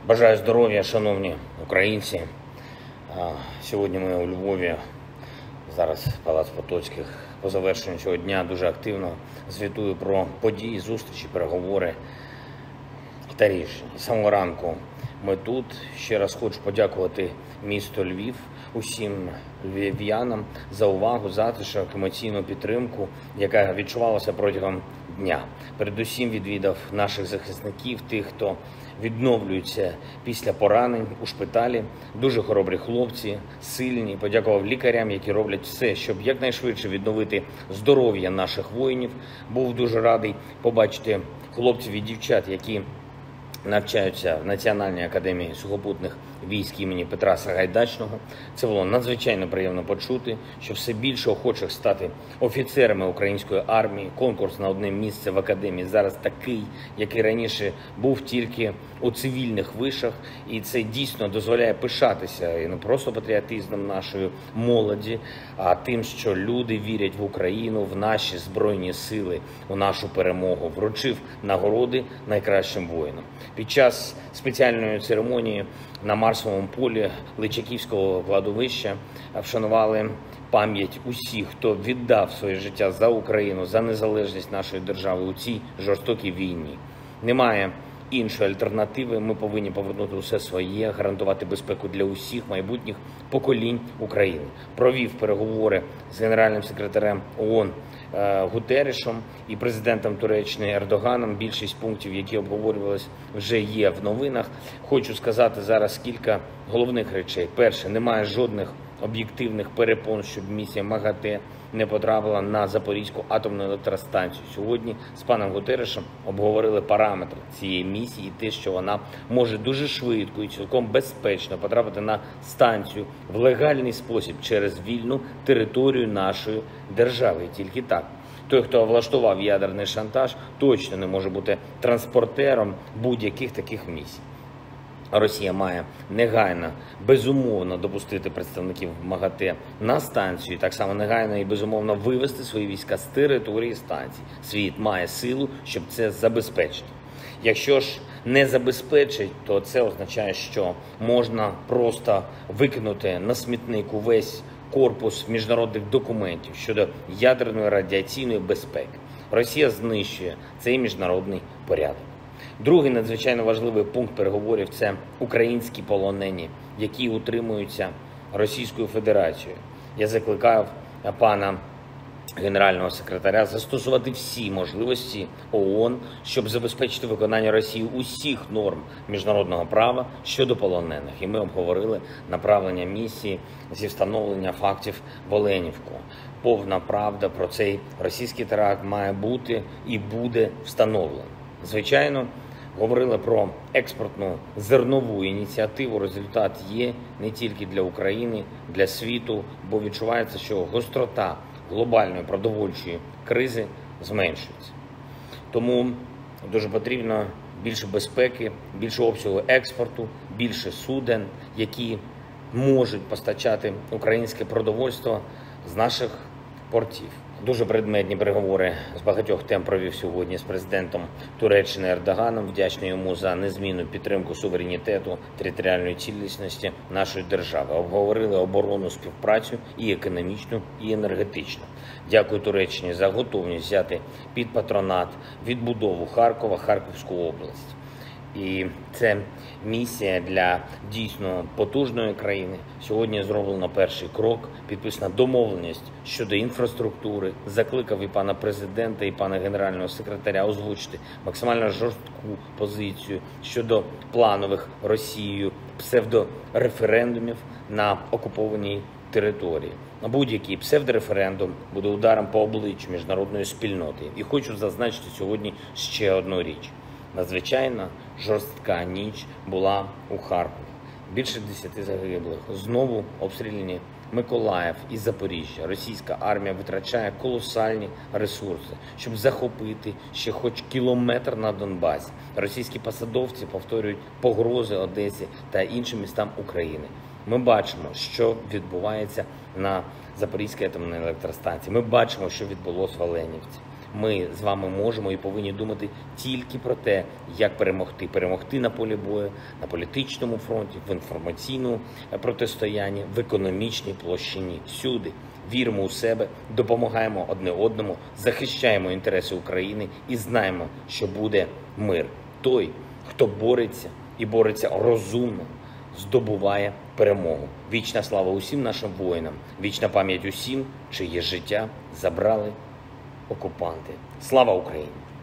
Бажаю здоров'я, шановні українці. Сьогодні ми у Львові, зараз Палац Потоцьких. По завершенню цього дня дуже активно звітую про події, зустрічі, переговори та рішення. З самого ранку ми тут. Ще раз хочу подякувати місту Львів, усім львів'янам за увагу, затишок, емоційну підтримку, яка відчувалася протягом дня. Передусім відвідав наших захисників, тих, хто відновлюється після поранень у шпиталі. Дуже хоробрі хлопці, сильні. Подякував лікарям, які роблять все, щоб якнайшвидше відновити здоров'я наших воїнів. Був дуже радий побачити хлопців і дівчат, які навчаються в Національній академії сухопутних військ імені Петра Сагайдачного. Це було надзвичайно приємно почути, що все більше охочих стати офіцерами української армії. Конкурс на одне місце в академії зараз такий, який раніше був тільки у цивільних вишах. І це дійсно дозволяє пишатися і не просто патріотизмом нашої молоді, а тим, що люди вірять в Україну, в наші Збройні Сили, у нашу перемогу. Вручив нагороди найкращим воїнам. Під час спеціальної церемонії на Марсовому полі Личаківського кладовища вшанували пам'ять усіх, хто віддав своє життя за Україну, за незалежність нашої держави у цій жорстокій війні. Немає іншої альтернативи. Ми повинні повернути усе своє, гарантувати безпеку для усіх майбутніх поколінь України. Провів переговори з генеральним секретарем ООН Гутеррішем і президентом Туреччини Ердоганом. Більшість пунктів, які обговорювалися, вже є в новинах. Хочу сказати зараз кілька головних речей. Перше, немає жодних об'єктивних перепон, щоб місія МАГАТЕ не потрапила на Запорізьку атомну електростанцію. Сьогодні з паном Гутеррішем обговорили параметри цієї місії і те, що вона може дуже швидко і цілком безпечно потрапити на станцію в легальний спосіб через вільну територію нашої держави. І тільки так. Той, хто влаштував ядерний шантаж, точно не може бути транспортером будь-яких таких місій. Росія має негайно, безумовно допустити представників МАГАТЕ на станцію, так само негайно і безумовно вивести свої війська з території станції. Світ має силу, щоб це забезпечити. Якщо ж не забезпечить, то це означає, що можна просто викинути на смітник увесь корпус міжнародних документів щодо ядерної радіаційної безпеки. Росія знищує цей міжнародний порядок. Другий надзвичайно важливий пункт переговорів – це українські полонені, які утримуються Російською Федерацією. Я закликав пана генерального секретаря застосувати всі можливості ООН, щоб забезпечити виконання Росії усіх норм міжнародного права щодо полонених. І ми обговорили направлення місії зі встановлення фактів в Оленівку. Повна правда про цей російський теракт має бути і буде встановлена. Звичайно, говорили про експортну зернову ініціативу. Результат є не тільки для України, для світу, бо відчувається, що гострота глобальної продовольчої кризи зменшується. Тому дуже потрібно більше безпеки, більше обсягу експорту, більше суден, які можуть постачати українське продовольство з наших портів. Дуже предметні переговори з багатьох тем провів сьогодні з президентом Туреччини Ердоганом. Вдячний йому за незмінну підтримку суверенітету, територіальної цілісності нашої держави. Обговорили оборонну співпрацю і економічну, і енергетичну. Дякую Туреччині за готовність взяти під патронат відбудову Харкова, Харківську область. І це місія для дійсно потужної країни. Сьогодні зроблено перший крок, підписана домовленість щодо інфраструктури. Закликав і пана президента, і пана генерального секретаря озвучити максимально жорстку позицію щодо планових Росією псевдореферендумів на окупованій території. Будь-який псевдореферендум буде ударом по обличчю міжнародної спільноти. І хочу зазначити сьогодні ще одну річ. Надзвичайно жорстка ніч була у Харкові. Більше 10 загиблих. Знову обстріляні Миколаїв і Запоріжжя. Російська армія витрачає колосальні ресурси, щоб захопити ще хоч кілометр на Донбасі. Російські посадовці повторюють погрози Одесі та іншим містам України. Ми бачимо, що відбувається на Запорізькій атомній електростанції. Ми бачимо, що відбулося в Оленівці. Ми з вами можемо і повинні думати тільки про те, як перемогти. Перемогти на полі бою, на політичному фронті, в інформаційному протистоянні, в економічній площині. Всюди віримо у себе, допомагаємо одне одному, захищаємо інтереси України і знаємо, що буде мир. Той, хто бореться і бореться розумно, здобуває перемогу. Вічна слава усім нашим воїнам, вічна пам'ять усім, чиє життя забрали окупанти. Слава Україні!